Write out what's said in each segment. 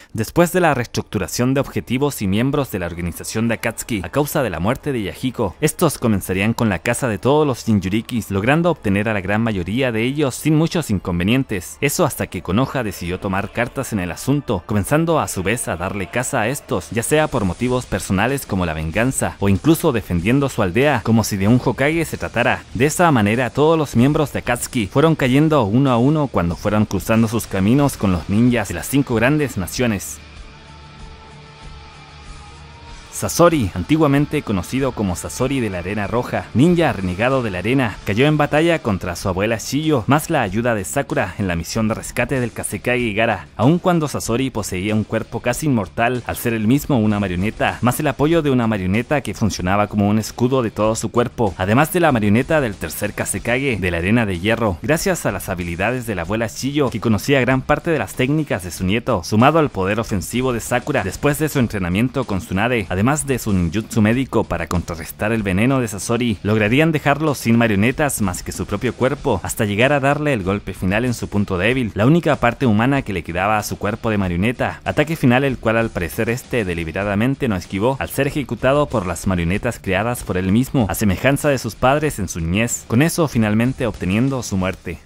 Después de la reestructuración de objetivos y miembros de la organización de Akatsuki a causa de la muerte de Yahiko, estos comenzarían con la caza de todos los Jinchurikis, logrando obtener a la gran mayoría de ellos sin muchos inconvenientes. Eso hasta que Konoha decidió tomar cartas en el asunto, comenzando a su vez a darle caza a estos, ya sea por motivos personales como la venganza, o incluso defendiendo su aldea, como si de un Hokage se tratara. De esa manera, todos los miembros de Akatsuki fueron cayendo uno a uno cuando fueron cruzando sus caminos con los ninjas de las 5 grandes naciones. Sasori, antiguamente conocido como Sasori de la Arena Roja, ninja renegado de la arena, cayó en batalla contra su abuela Shiyo, más la ayuda de Sakura en la misión de rescate del Kazekage Gaara. Aun cuando Sasori poseía un cuerpo casi inmortal, al ser él mismo una marioneta, más el apoyo de una marioneta que funcionaba como un escudo de todo su cuerpo, además de la marioneta del tercer Kazekage de la Arena de Hierro, gracias a las habilidades de la abuela Shiyo, que conocía gran parte de las técnicas de su nieto, sumado al poder ofensivo de Sakura después de su entrenamiento con Tsunade, además de su ninjutsu médico para contrarrestar el veneno de Sasori, lograrían dejarlo sin marionetas más que su propio cuerpo, hasta llegar a darle el golpe final en su punto débil, la única parte humana que le quedaba a su cuerpo de marioneta, ataque final el cual al parecer deliberadamente no esquivó, al ser ejecutado por las marionetas creadas por él mismo, a semejanza de sus padres en su niñez, con eso finalmente obteniendo su muerte.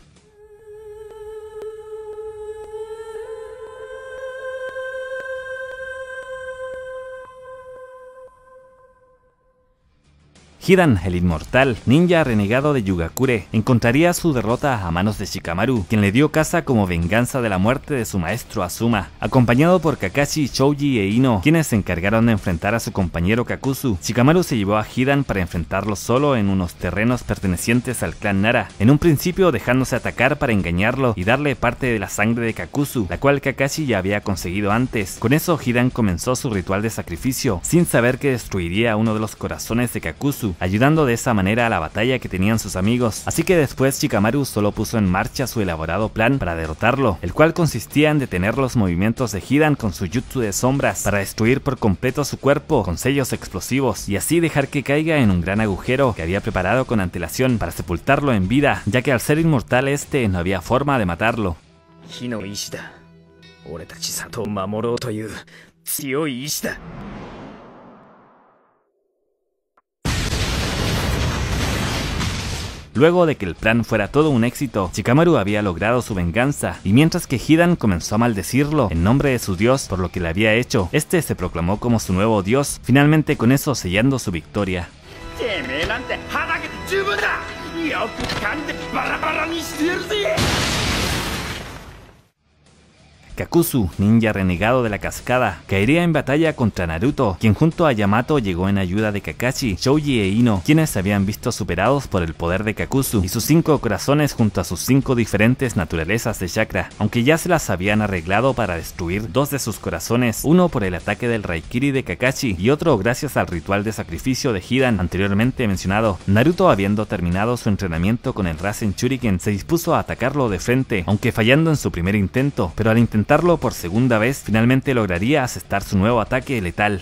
Hidan, el inmortal, ninja renegado de Yugakure, encontraría su derrota a manos de Shikamaru, quien le dio caza como venganza de la muerte de su maestro Azuma, acompañado por Kakashi, Shouji e Ino, quienes se encargaron de enfrentar a su compañero Kakuzu. Shikamaru se llevó a Hidan para enfrentarlo solo en unos terrenos pertenecientes al clan Nara, en un principio dejándose atacar para engañarlo y darle parte de la sangre de Kakuzu, la cual Kakashi ya había conseguido antes. Con eso Hidan comenzó su ritual de sacrificio, sin saber que destruiría uno de los corazones de Kakuzu, ayudando de esa manera a la batalla que tenían sus amigos. Así que después Shikamaru solo puso en marcha su elaborado plan para derrotarlo, el cual consistía en detener los movimientos de Hidan con su jutsu de sombras, para destruir por completo su cuerpo con sellos explosivos, y así dejar que caiga en un gran agujero que había preparado con antelación para sepultarlo en vida, ya que al ser inmortal no había forma de matarlo. Luego de que el plan fuera todo un éxito, Shikamaru había logrado su venganza, y mientras que Hidan comenzó a maldecirlo en nombre de su dios por lo que le había hecho, se proclamó como su nuevo dios, finalmente con eso sellando su victoria. Kakuzu, ninja renegado de la cascada, caería en batalla contra Naruto, quien junto a Yamato llegó en ayuda de Kakashi, Shouji e Ino, quienes se habían visto superados por el poder de Kakuzu y sus 5 corazones junto a sus 5 diferentes naturalezas de chakra, aunque ya se las habían arreglado para destruir 2 de sus corazones, uno por el ataque del Raikiri de Kakashi y otro gracias al ritual de sacrificio de Hidan anteriormente mencionado. Naruto, habiendo terminado su entrenamiento con el Rasen Shuriken, se dispuso a atacarlo de frente, aunque fallando en su primer intento, pero al intentarlo por segunda vez, finalmente lograría asestar su nuevo ataque letal.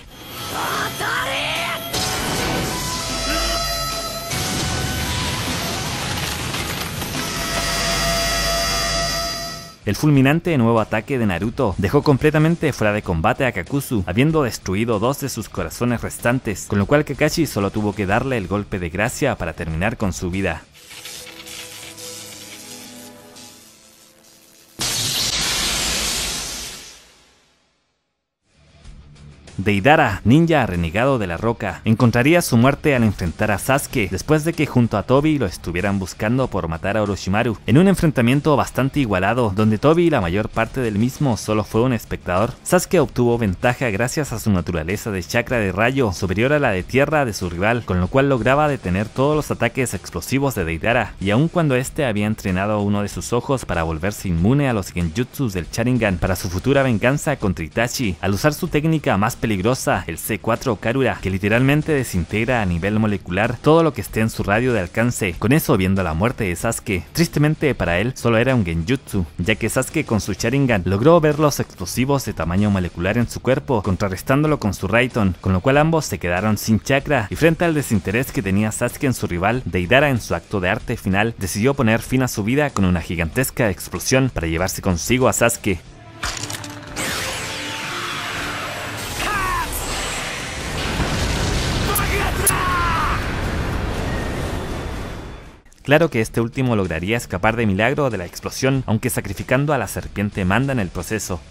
El fulminante nuevo ataque de Naruto dejó completamente fuera de combate a Kakuzu, habiendo destruido 2 de sus corazones restantes, con lo cual Kakashi solo tuvo que darle el golpe de gracia para terminar con su vida. Deidara, ninja renegado de la roca, encontraría su muerte al enfrentar a Sasuke después de que junto a Tobi lo estuvieran buscando por matar a Orochimaru, en un enfrentamiento bastante igualado, donde Tobi la mayor parte del mismo solo fue un espectador. Sasuke obtuvo ventaja gracias a su naturaleza de chakra de rayo superior a la de tierra de su rival, con lo cual lograba detener todos los ataques explosivos de Deidara, y aun cuando había entrenado uno de sus ojos para volverse inmune a los genjutsus del Sharingan para su futura venganza contra Itachi, al usar su técnica más peligrosa, el C4 Karura, que literalmente desintegra a nivel molecular todo lo que esté en su radio de alcance, con eso viendo la muerte de Sasuke. Tristemente para él solo era un genjutsu, ya que Sasuke con su Sharingan logró ver los explosivos de tamaño molecular en su cuerpo, contrarrestándolo con su Raidon, con lo cual ambos se quedaron sin chakra, y frente al desinterés que tenía Sasuke en su rival, Deidara en su acto de arte final decidió poner fin a su vida con una gigantesca explosión para llevarse consigo a Sasuke. Claro que este último lograría escapar de milagro de la explosión, aunque sacrificando a la serpiente Manda en el proceso.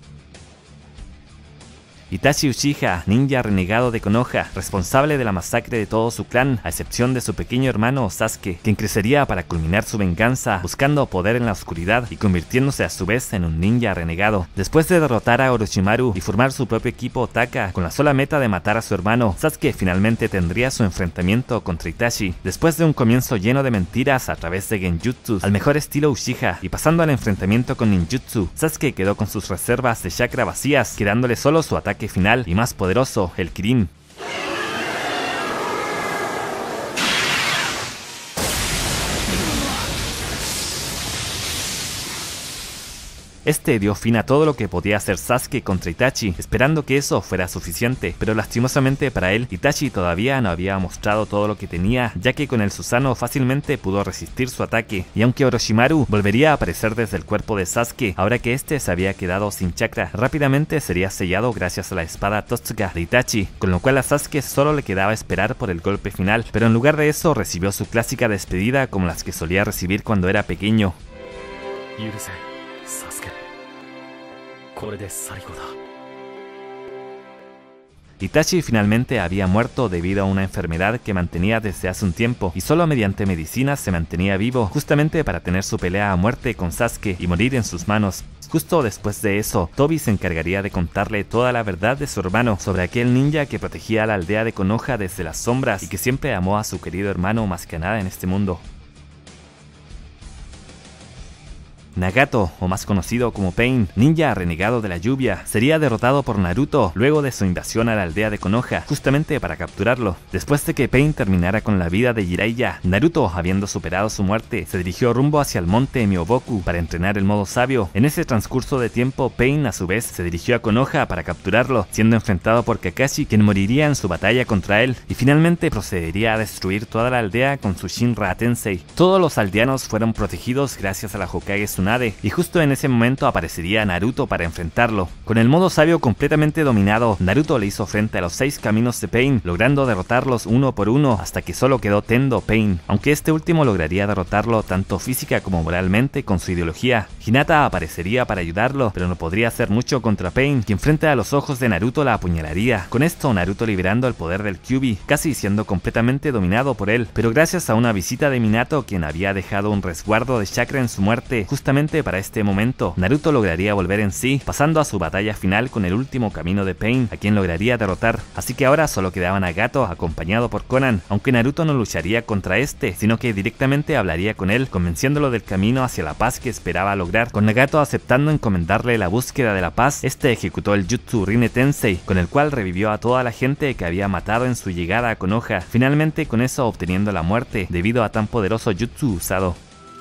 Itachi Uchiha, ninja renegado de Konoha, responsable de la masacre de todo su clan, a excepción de su pequeño hermano Sasuke, quien crecería para culminar su venganza, buscando poder en la oscuridad y convirtiéndose a su vez en un ninja renegado. Después de derrotar a Orochimaru y formar su propio equipo Taka, con la sola meta de matar a su hermano, Sasuke finalmente tendría su enfrentamiento contra Itachi. Después de un comienzo lleno de mentiras a través de genjutsus, al mejor estilo Uchiha, y pasando al enfrentamiento con ninjutsu, Sasuke quedó con sus reservas de chakra vacías, quedándole solo su ataque final y más poderoso, el Kirin. Este dio fin a todo lo que podía hacer Sasuke contra Itachi, esperando que eso fuera suficiente, pero lastimosamente para él, Itachi todavía no había mostrado todo lo que tenía, ya que con el Susanoo fácilmente pudo resistir su ataque, y aunque Orochimaru volvería a aparecer desde el cuerpo de Sasuke, ahora que este se había quedado sin chakra, rápidamente sería sellado gracias a la espada Totsuka de Itachi, con lo cual a Sasuke solo le quedaba esperar por el golpe final, pero en lugar de eso recibió su clásica despedida como las que solía recibir cuando era pequeño. Itachi finalmente había muerto debido a una enfermedad que mantenía desde hace un tiempo, y solo mediante medicinas se mantenía vivo, justamente para tener su pelea a muerte con Sasuke y morir en sus manos. Justo después de eso, Tobi se encargaría de contarle toda la verdad de su hermano sobre aquel ninja que protegía a la aldea de Konoha desde las sombras y que siempre amó a su querido hermano más que nada en este mundo. Nagato, o más conocido como Pain, ninja renegado de la lluvia, sería derrotado por Naruto luego de su invasión a la aldea de Konoha, justamente para capturarlo. Después de que Pain terminara con la vida de Jiraiya, Naruto, habiendo superado su muerte, se dirigió rumbo hacia el monte Myoboku para entrenar el modo sabio. En ese transcurso de tiempo, Pain a su vez se dirigió a Konoha para capturarlo, siendo enfrentado por Kakashi, quien moriría en su batalla contra él, y finalmente procedería a destruir toda la aldea con su Shinra Tensei. Todos los aldeanos fueron protegidos gracias a la Hokage Tsunade, y justo en ese momento aparecería Naruto para enfrentarlo. Con el modo sabio completamente dominado, Naruto le hizo frente a los 6 caminos de Pain, logrando derrotarlos uno por uno hasta que solo quedó Tendo Pain, aunque este último lograría derrotarlo tanto física como moralmente con su ideología. Hinata aparecería para ayudarlo, pero no podría hacer mucho contra Pain, quien frente a los ojos de Naruto la apuñalaría. Con esto Naruto liberando el poder del Kyuubi, casi siendo completamente dominado por él, pero gracias a una visita de Minato, quien había dejado un resguardo de chakra en su muerte, justamente para este momento, Naruto lograría volver en sí, pasando a su batalla final con el último camino de Pain, a quien lograría derrotar. Así que ahora solo quedaba Nagato acompañado por Konan, aunque Naruto no lucharía contra este, sino que directamente hablaría con él, convenciéndolo del camino hacia la paz que esperaba lograr. Con Nagato aceptando encomendarle la búsqueda de la paz, este ejecutó el Jutsu Rine Tensei, con el cual revivió a toda la gente que había matado en su llegada a Konoha, finalmente con eso obteniendo la muerte debido a tan poderoso jutsu usado.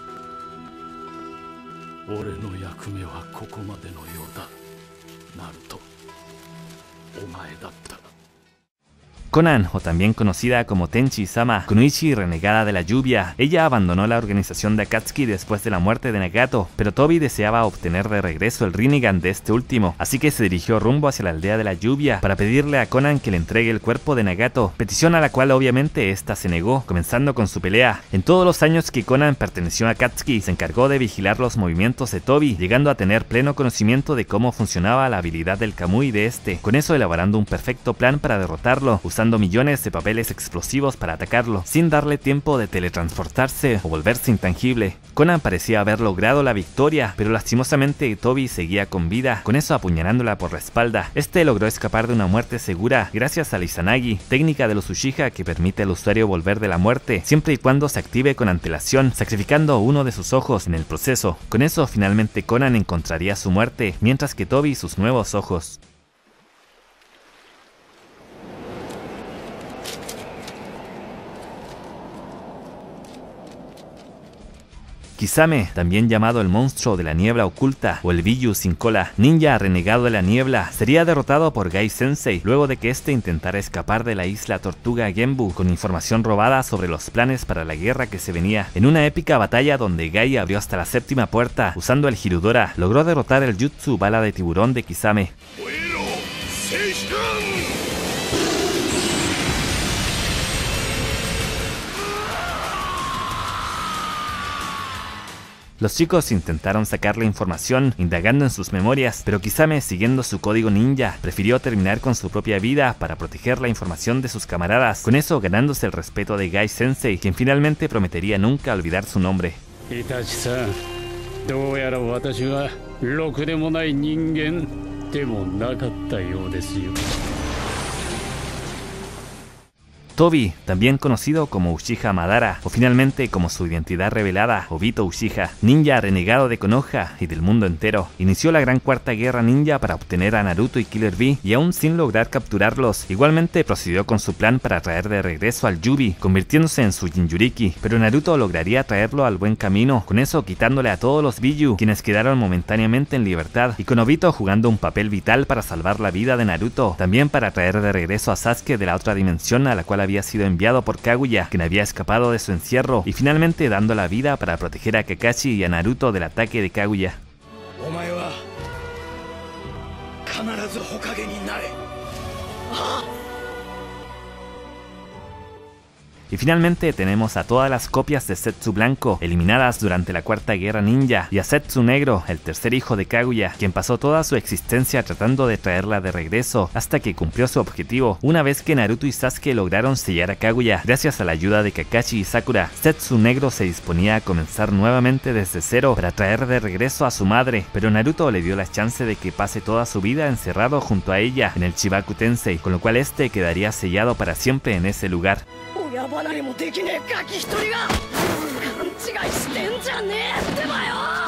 Konan, o también conocida como Tenchi-sama, Kunoichi renegada de la lluvia, ella abandonó la organización de Akatsuki después de la muerte de Nagato, pero Tobi deseaba obtener de regreso el Rinnegan de este último, así que se dirigió rumbo hacia la aldea de la lluvia para pedirle a Konan que le entregue el cuerpo de Nagato, petición a la cual obviamente esta se negó, comenzando con su pelea. En todos los años que Konan perteneció a Akatsuki, se encargó de vigilar los movimientos de Tobi, llegando a tener pleno conocimiento de cómo funcionaba la habilidad del Kamui de este, con eso elaborando un perfecto plan para derrotarlo, usando millones de papeles explosivos para atacarlo, sin darle tiempo de teletransportarse o volverse intangible. Konan parecía haber logrado la victoria, pero lastimosamente Tobi seguía con vida, con eso apuñalándola por la espalda. Este logró escapar de una muerte segura gracias al Izanagi, técnica de los Uchiha que permite al usuario volver de la muerte, siempre y cuando se active con antelación, sacrificando uno de sus ojos en el proceso. Con eso finalmente Konan encontraría su muerte, mientras que Tobi sus nuevos ojos. Kisame, también llamado el monstruo de la niebla oculta o el Biyuu sin cola, ninja renegado de la niebla, sería derrotado por Gai Sensei luego de que este intentara escapar de la isla Tortuga Genbu con información robada sobre los planes para la guerra que se venía. En una épica batalla donde Gai abrió hasta la 7ª puerta usando el Hirudora, logró derrotar el jutsu bala de tiburón de Kisame. Los chicos intentaron sacar la información indagando en sus memorias, pero Kisame, siguiendo su código ninja, prefirió terminar con su propia vida para proteger la información de sus camaradas, con eso ganándose el respeto de Gai Sensei, quien finalmente prometería nunca olvidar su nombre. Itachi-san, どうやら私はろくでもない人間でもなかったようですよ。 Tobi, también conocido como Uchiha Madara, o finalmente como su identidad revelada, Obito Uchiha, ninja renegado de Konoha y del mundo entero, inició la gran cuarta guerra ninja para obtener a Naruto y Killer Bee, y aún sin lograr capturarlos, igualmente procedió con su plan para traer de regreso al Yubi, convirtiéndose en su Jinchuriki, pero Naruto lograría traerlo al buen camino, con eso quitándole a todos los Biju, quienes quedaron momentáneamente en libertad, y con Obito jugando un papel vital para salvar la vida de Naruto, también para traer de regreso a Sasuke de la otra dimensión a la cual había sido enviado por Kaguya, quien había escapado de su encierro, y finalmente dando la vida para proteger a Kakashi y a Naruto del ataque de Kaguya. Y finalmente tenemos a todas las copias de Zetsu Blanco, eliminadas durante la Cuarta Guerra Ninja, y a Zetsu Negro, el tercer hijo de Kaguya, quien pasó toda su existencia tratando de traerla de regreso, hasta que cumplió su objetivo. Una vez que Naruto y Sasuke lograron sellar a Kaguya, gracias a la ayuda de Kakashi y Sakura, Zetsu Negro se disponía a comenzar nuevamente desde cero para traer de regreso a su madre, pero Naruto le dio la chance de que pase toda su vida encerrado junto a ella en el Chibaku Tensei, con lo cual este quedaría sellado para siempre en ese lugar. 親離れもできねえガキ一人が勘違いしてんじゃねえってばよ。